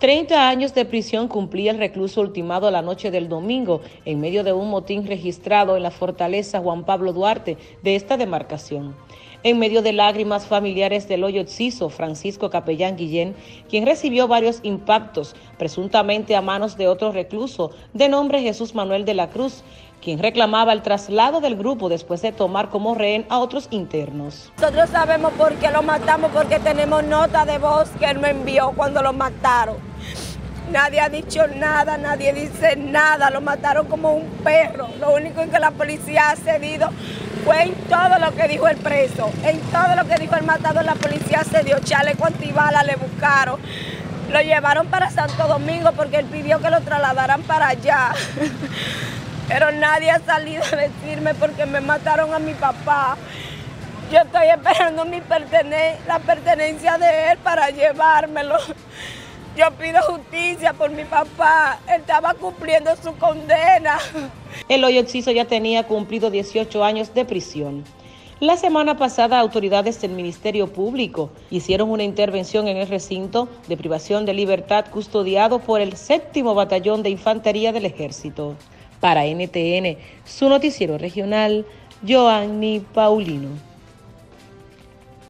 30 años de prisión cumplía el recluso ultimado la noche del domingo en medio de un motín registrado en la fortaleza Juan Pablo Duarte de esta demarcación. En medio de lágrimas, familiares del hoyo Exciso, Francisco Capellán Guillén, quien recibió varios impactos, presuntamente a manos de otro recluso de nombre Jesús Manuel de la Cruz, quien reclamaba el traslado del grupo después de tomar como rehén a otros internos. Nosotros sabemos por qué lo matamos, porque tenemos nota de voz que él me envió cuando lo mataron. Nadie ha dicho nada, nadie dice nada, lo mataron como un perro. Lo único en que la policía ha cedido fue en todo lo que dijo el preso, en todo lo que dijo el matador, la policía cedió, chaleco antibala le buscaron. Lo llevaron para Santo Domingo porque él pidió que lo trasladaran para allá. Pero nadie ha salido a decirme porque me mataron a mi papá. Yo estoy esperando la pertenencia de él para llevármelo. Yo pido justicia por mi papá. Él estaba cumpliendo su condena. El hoyo Exciso ya tenía cumplido 18 años de prisión. La semana pasada, autoridades del Ministerio Público hicieron una intervención en el recinto de privación de libertad custodiado por el 7º Batallón de Infantería del Ejército. Para NTN, su noticiero regional, Joanny Paulino.